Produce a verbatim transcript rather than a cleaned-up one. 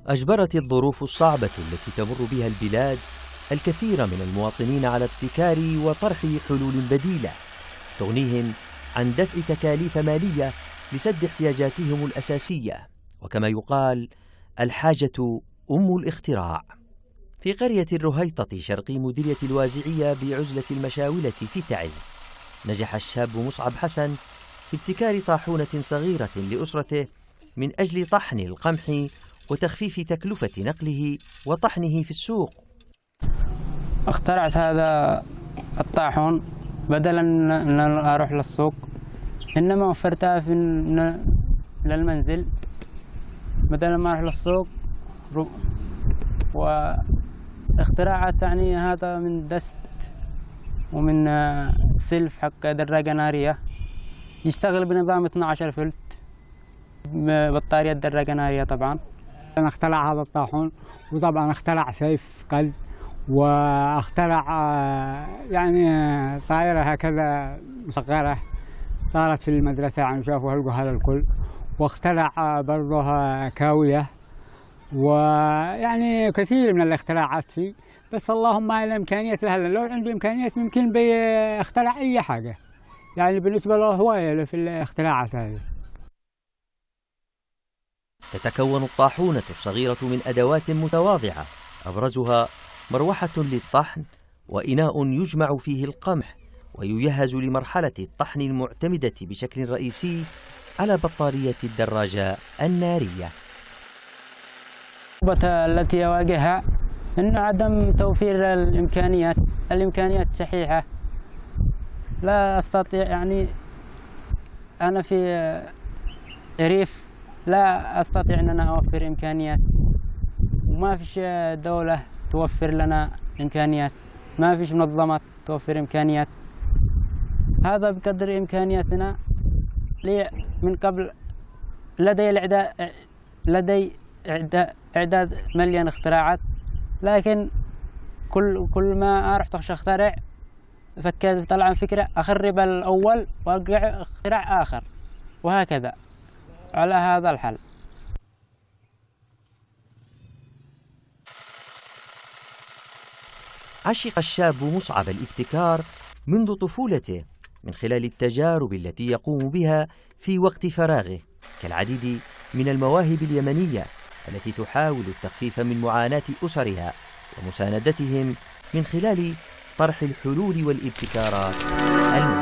أجبرت الظروف الصعبة التي تمر بها البلاد الكثير من المواطنين على ابتكار وطرح حلول بديلة تغنيهم عن دفع تكاليف مالية لسد احتياجاتهم الأساسية، وكما يقال الحاجة أم الاختراع. في قرية الرهيطة شرقي مديرية الوازعية بعزلة المشاولة في تعز، نجح الشاب مصعب حسن في ابتكار طاحونة صغيرة لأسرته من أجل طحن القمح وتخفيف تكلفة نقله وطحنه في السوق. اخترعت هذا الطاحون بدلا أن أروح للسوق، إنما وفرتها في للمنزل بدلا ما أروح للسوق. واختراعات يعني هذا من دست ومن سلف حق دراجة نارية، يشتغل بنظام اثني عشر فولت بطارية دراجة نارية. طبعا أنا اخترع هذا الطاحون، وطبعا اخترع سيف قلب، واخترع يعني طائرة هكذا مصغرة صارت في المدرسة يعني شافوا هلقوا هذا الكل، واخترع برضه كاوية، ويعني كثير من الاختراعات فيه. بس اللهم الإمكانيات لها، لو عندي إمكانيات ممكن بيخترع أي حاجة، يعني بالنسبة له هواية في الاختراعات هذه. تتكون الطاحونة الصغيرة من أدوات متواضعة، أبرزها مروحة للطحن وإناء يجمع فيه القمح، ويجهز لمرحلة الطحن المعتمدة بشكل رئيسي على بطارية الدراجة النارية. الصعوبة التي أواجهها أن عدم توفير الإمكانيات الإمكانيات صحيحة. لا أستطيع، يعني أنا في ريف لا أستطيع أن أنا أوفر إمكانيات، وما فيش دولة توفر لنا إمكانيات، ما فيش منظمات توفر إمكانيات. هذا بقدر إمكانياتنا. لي من قبل لدي الإعداد لدي إعداد مليان اختراعات، لكن كل كل ما أروح أخترع فكرت طلع فكرة أخرب الأول وأرجع اختراع آخر، وهكذا على هذا الحل. عشق الشاب مصعب الابتكار منذ طفولته من خلال التجارب التي يقوم بها في وقت فراغه، كالعديد من المواهب اليمنية التي تحاول التخفيف من معاناة أسرها ومساندتهم من خلال طرح الحلول والابتكارات المبتكرة.